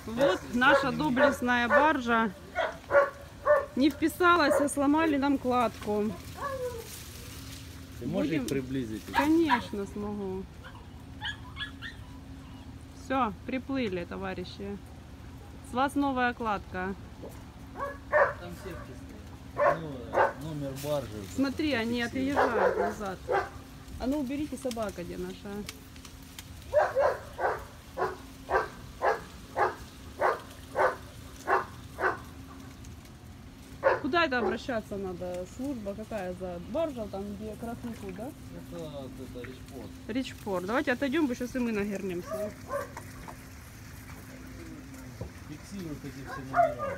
Вот наша доблестная баржа не вписалась, а сломали нам кладку. Ты можешь их приблизить? Конечно, смогу. Все, приплыли, товарищи. С вас новая кладка. Там сетки стоят. Ну, номер баржи. Смотри, они отъезжают назад. А ну уберите, собака где наша. Куда это обращаться надо? Служба какая за баржа, там где Красный Кут, да? Это Ричпорт. Ричпорт. Давайте отойдем, сейчас и мы нагернемся. Фиксируют эти все номера.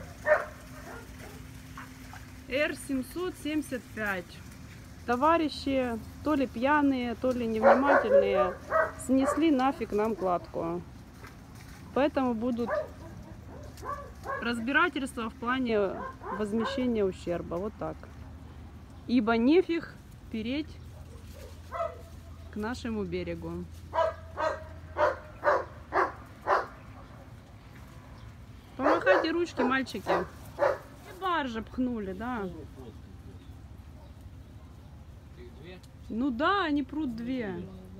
Р-775. Товарищи, то ли пьяные, то ли невнимательные, снесли нафиг нам кладку. Поэтому будут разбирательства в плане возмещения ущерба. Вот так. Ибо нефиг переть к нашему берегу. Помахайте ручки, мальчики. И баржи пхнули, да. Ну да, они прут две.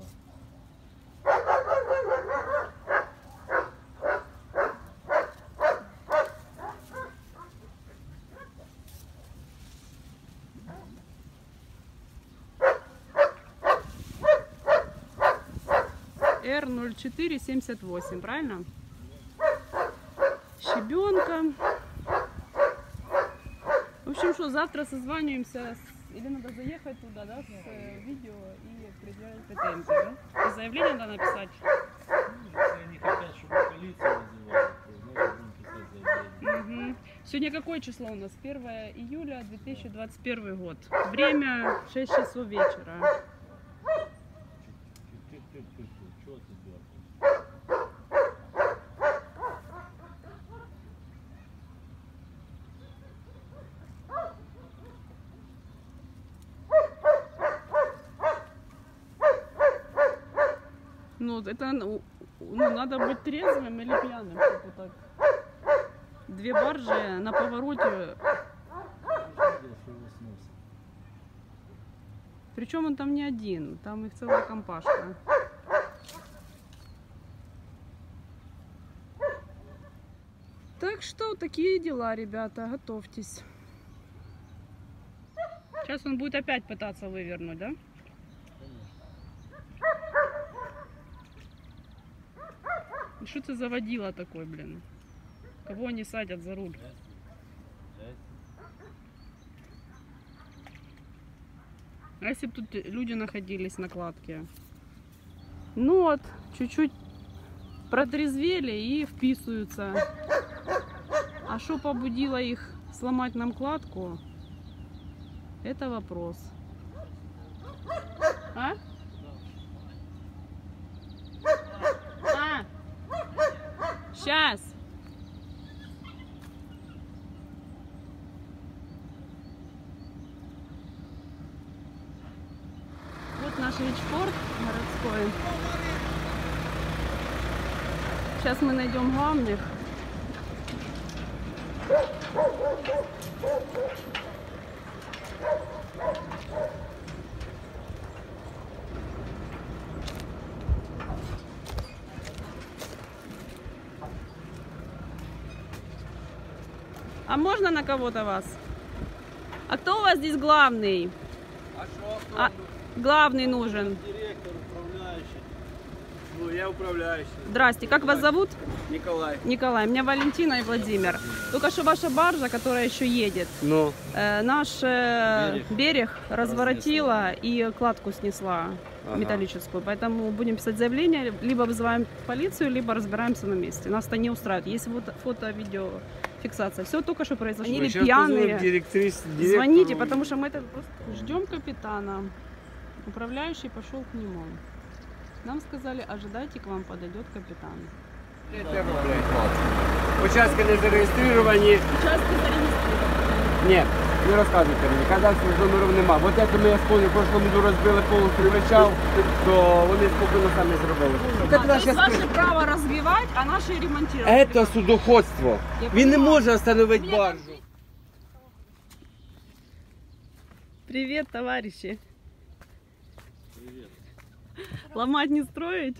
Р-0478, правильно? Щебенка. В общем, что, завтра созваниваемся или надо заехать туда, да, с видео и предъявить претензии, да? И заявление надо написать. Если они хотят, чтобы полицию вызывали, то значит будем писать заявление. Сегодня какое число у нас? 1 июля 2021 год. Время 6 часов вечера. Чего ты делаешь? Ну, это надо быть трезвым или пьяным, чтобы так. Две баржи на повороте. Причем он там не один, там их целая компашка. Так что такие дела, ребята, готовьтесь. Сейчас он будет опять пытаться вывернуть, да? Что ты за водила такой, блин? Кого они садят за руль? А если бы тут люди находились на кладке? Ну вот, чуть-чуть протрезвели и вписываются. А что побудило их сломать нам кладку? Это вопрос. А? Сейчас. Вот наш Ричпорт городской. Сейчас мы найдем главных. А можно на кого-то вас? А кто у вас здесь главный? Главный нужен. Директор, управляющий. Ну, я управляющий. Здрасте, как вас зовут? Николай. Николай, меня Валентина и Владимир. Только что ваша баржа, которая еще едет, Ну. наш берег разворотила и кладку снесла металлическую. Поэтому будем писать заявление, либо вызываем полицию, либо разбираемся на месте. Нас это не устраивает. Есть вот фото, видео, фиксация. Все только что произошло. Они пьяные. Звоните, потому что мы это просто ждем капитана. Управляющий пошел к нему. Нам сказали, ожидайте, к вам подойдет капитан. Участки не зареєстровані. Участки зарегистрированы. Ні. Не розказуйте мені, кадастрових номерів нема. Вот это ми, я спомню, в прошлому году розбили повністю причал, то вони спокійно самі зробили. Вот это То наше есть ваше право развивать, а наши ремонтировать. Это судоходство. Я Він не понимаю. може остановити баржу. Привет, товарищи. Привет. Ломать не строить?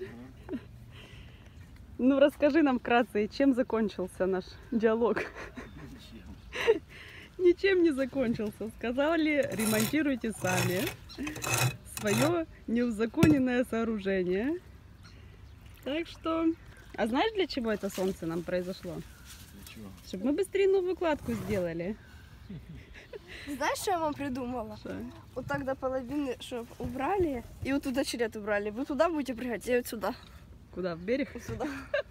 Ну, расскажи нам вкратце, чем закончился наш диалог? Ничем. Ничем не закончился. Сказали, ремонтируйте сами свое неузаконенное сооружение. Так что... А знаешь, для чего это солнце нам произошло? Ничего. Чтобы мы быстрее новую кладку сделали. Знаешь, что я вам придумала? Что? Вот так до половины, чтобы убрали, и вот туда черед убрали. Вы туда будете прыгать, я вот сюда. Куда? В берег? Вот сюда.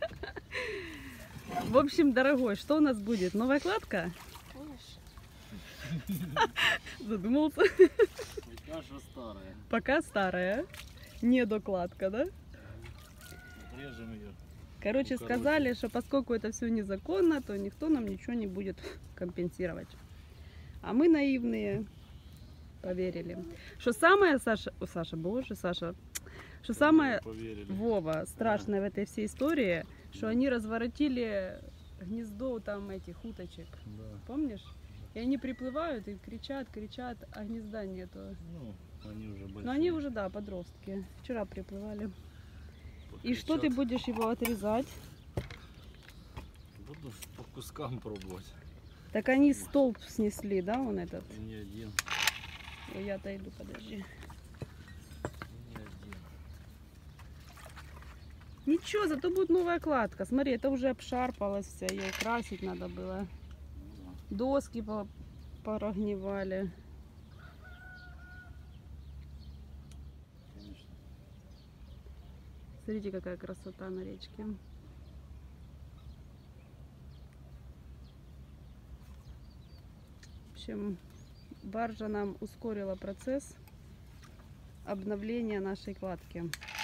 В общем, дорогой, что у нас будет? Новая кладка? Задумался. Пока что старая. Пока старая. Не докладка, да? Отрежем ее. Короче, Ну, сказали, что поскольку это все незаконно, то никто нам ничего не будет компенсировать. А мы наивные поверили. Что самое, Саша, о, Саша, боже, Саша, что самое, Поверили. Вова, страшное в этой всей истории, что они разворотили гнездо там этих уточек. Да. Помнишь? И они приплывают и кричат, а гнезда нету. Ну, они уже большие. Но они уже, да, подростки. Вчера приплывали. И что ты Покричат. будешь его отрезать? Буду по кускам пробовать. Так они столб снесли, да, он этот? И не один. Ой, я отойду, подожди. И не один. Ничего, зато будет новая кладка. Смотри, это уже обшарпалось вся, ее красить надо было. Доски прогнивали. Конечно. Смотрите, какая красота на речке. В общем, баржа нам ускорила процесс обновления нашей кладки.